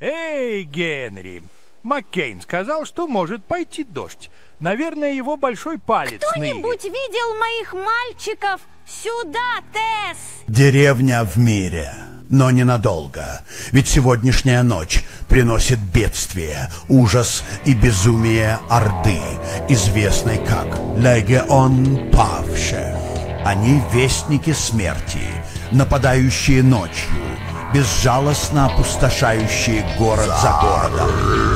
Эй, Генри! Маккейн сказал, что может пойти дождь. Наверное, его большой палец ныет. Кто-нибудь видел моих мальчиков? Сюда, Тесс! Деревня в мире, но ненадолго. Ведь сегодняшняя ночь приносит бедствие, ужас и безумие Орды, известной как Легион Павших. Они вестники смерти, нападающие ночью, безжалостно опустошающие город за городом.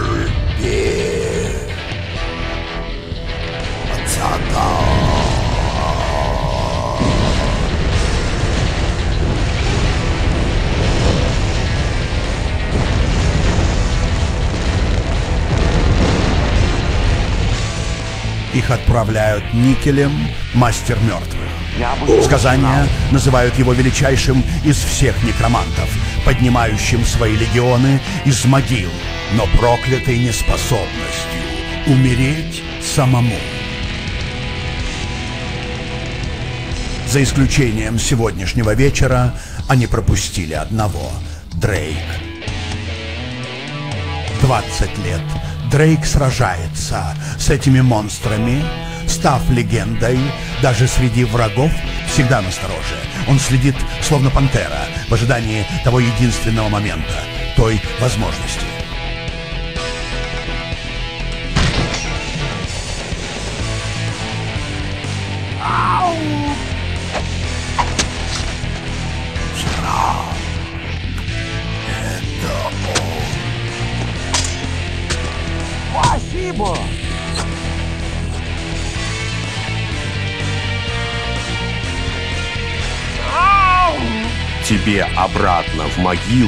Их отправляют Никелем, мастер мертвых. Сказания называют его величайшим из всех некромантов, поднимающим свои легионы из могил, но проклятой неспособностью умереть самому. За исключением сегодняшнего вечера они пропустили одного — Дрейк. 20 лет Дрейк сражается с этими монстрами, став легендой, даже среди врагов всегда настороже. Он следит, словно пантера, в ожидании того единственного момента, той возможности. Спасибо! Тебе обратно в могилу.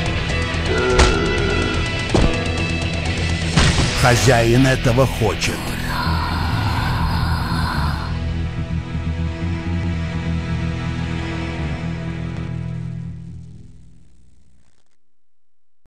Хозяин этого хочет.